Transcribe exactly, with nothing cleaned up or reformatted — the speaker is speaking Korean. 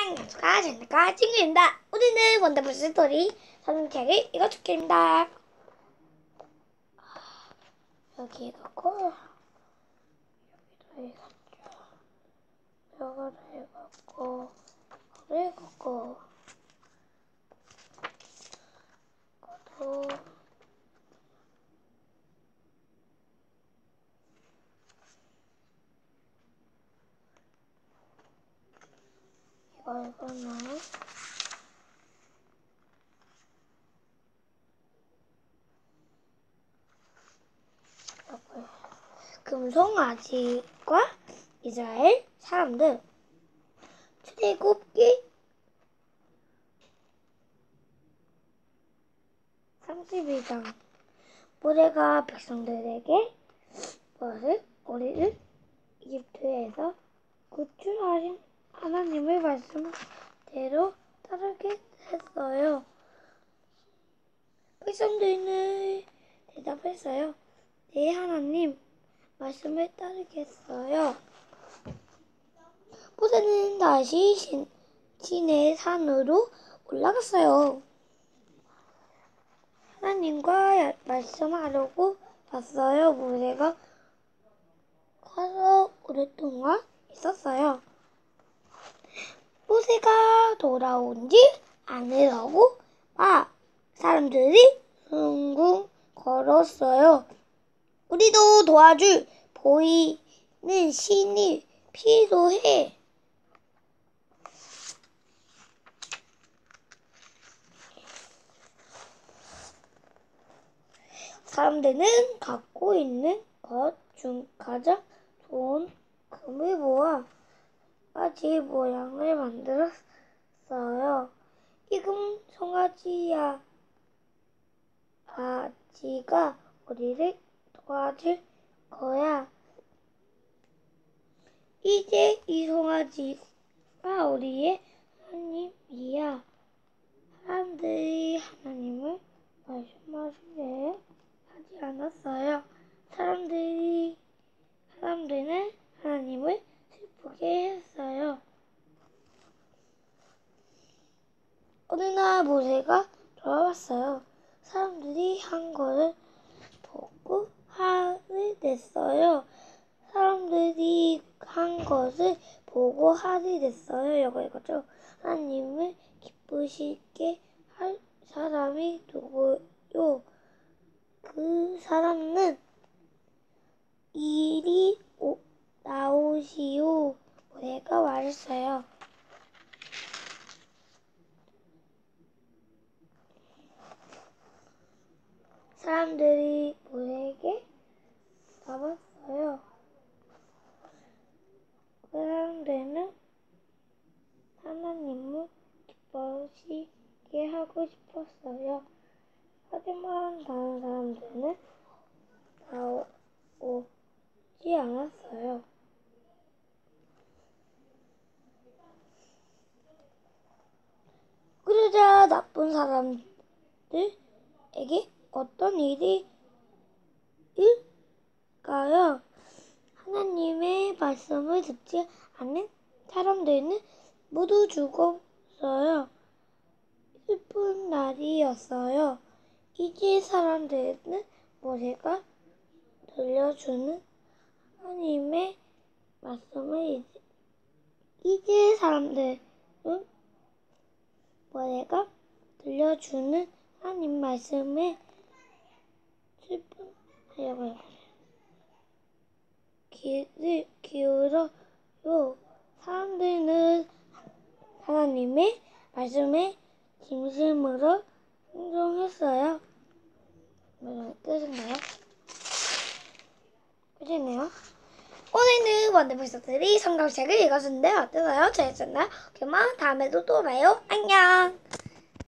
안녕, 연수가 재밌가 친구입니다. 우리는 원더풀 스토리 선생책을 읽어줄게입니다. 여기 읽었고, 여기도 읽었죠. 이거를 읽었고, 이거를 읽었고, 이것도 이거 읽었나? 금송아지과 이스라엘 사람들 출애굽기 삼십일 장. 모세가 백성들에게 무엇을 우리를 이집트에서 구출하신 하나님의 말씀대로 따르게 했어요. 백성들은 대답했어요. 네, 하나님 말씀을 따르겠어요. 모세는 다시 신, 시내 산으로 올라갔어요. 하나님과 말씀하려고 갔어요. 모세가 가서 오랫동안 있었어요. 모세가 돌아온지 않으려고 아, 사람들이 둥둥 걸었어요. 우리도 도와줄 보이는 신이 필요해. 사람들은 갖고 있는 것 중 가장 좋은 금을 모아 송아지 모양을 만들었어요. 이 금 송아지야, 아지가 우리를 도와줄 거야. 이제 이 송아지가 우리의 하나님이야. 사람들이 하나님을 말씀하시게 하지 않았어요. 사람들이 사람들은 하나님을 슬프게 했어요. 어느 날 모세가 돌아왔어요. 사람들이 한 것을 보고 화를 냈어요. 사람들이 한 것을 보고 화를 냈어요. 이거 이거죠. 하나님을 기쁘시게 할 사람이 누구요? 그 사람은 이리 오, 나오시오. 모세가 말했어요. 사람들이 모세에게 나왔어요. 그 사람들은 하나님을 기뻐하시게 하고 싶었어요. 하지만 다른 사람들은 나오지 않았어요. 그러자 나쁜 사람들에게 어떤 일이 일까요? 하나님의 말씀을 듣지 않은 사람들은 모두 죽었어요. 슬픈 날이었어요. 이제 사람들은 모세가 들려주는 하나님의 말씀을 이제, 이제 사람들은 모세가 들려주는 하나님 말씀에 슬픈 하려고 귀를 기울여요. 사람들은 하나님의 말씀에 진심으로 순종했어요. 끝인가요? 끝이네요. 오늘은 원더풀 스토리 성경책을 읽었는데 어떠세요? 재밌었나요? 그러면 다음에도 또 봐요. 안녕!